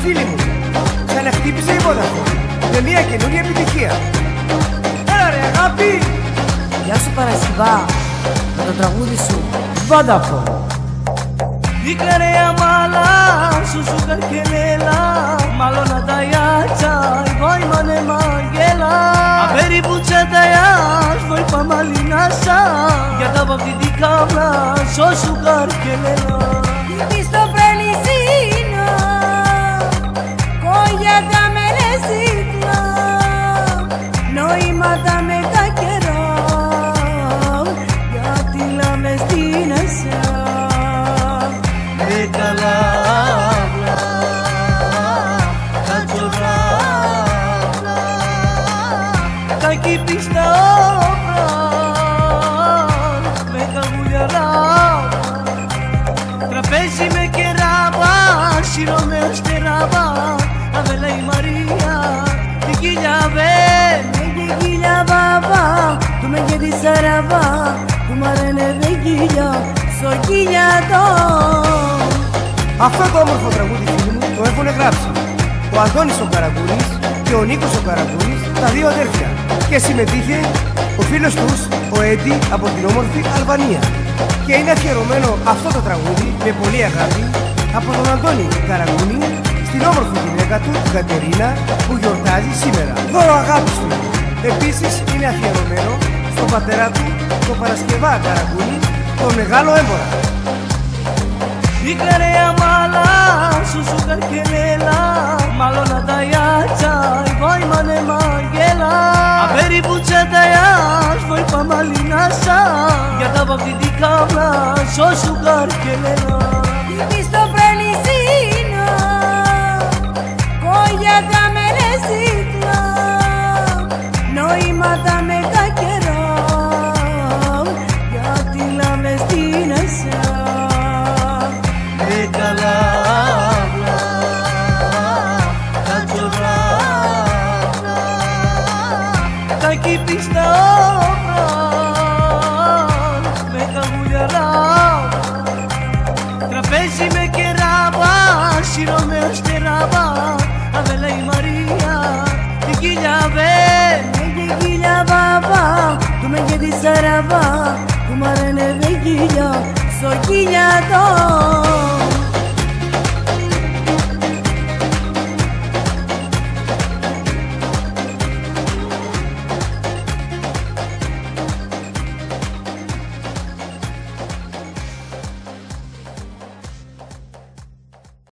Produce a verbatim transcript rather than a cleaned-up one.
Φίλοι μου, ξαναχτύπησε η Vodafone με μια καινούργια επιτυχία. Έλα ρε αγάπη! Γεια σου Παρασκευά, με το τραγούδι σου Vodafone. Dikarea mala, susukar kelela, malo nadayacza, voi mane magela. Averi bucetayas, voi pamalinasa, yada bavdi dikavla, susukar kelela. Isto prelisina, koya da melezitla, noi mata me kakera, yati la mestinasa. Calabra, cachorrabra, caqui pista obra, me cagulharaba, trapezi me queraba, shiro me esperaba, a vela y María, tiquilla ven, me tiquilla baba, tú me quieres saraba, tú marene de guilla, soy guillado. Αυτό το όμορφο τραγούδι, φίλοι μου, το έχουν γράψει ο Αντώνης ο Καραγκούνης και ο Νίκος ο Καραγκούνης, τα δύο αδέρφια. Και συμμετείχε ο φίλος τους, ο Έντι, από την όμορφη Αλβανία. Και είναι αφιερωμένο αυτό το τραγούδι με πολύ αγάπη από τον Αντώνη Καραγκούνη στην όμορφη γυναίκα του, την Κατερίνα, που γιορτάζει σήμερα. Δώρο αγάπης του. Επίσης είναι αφιερωμένο στον πατέρα του, τον Παρασκευά Καραγκούνη, τον μεγάλο έμπορα. Dikarea mala, susukar kelela, malo nadayacza, voi mane magela. Averi bucetayas, voi pamalinasa, yada bavdi dikavla, susukar kelela. Isto prelisina, koya da melezitla, noi mata me kakera, yati la mestinasa. Calabra, cachorrabra, caqui pista obra, me cagulharaba, trapezi me queraba, shiro me esperaba, a vela y María, tiquilla ven, me tiquilla baba, tú me quieres saraba, tú marene de guilla, soy guillado.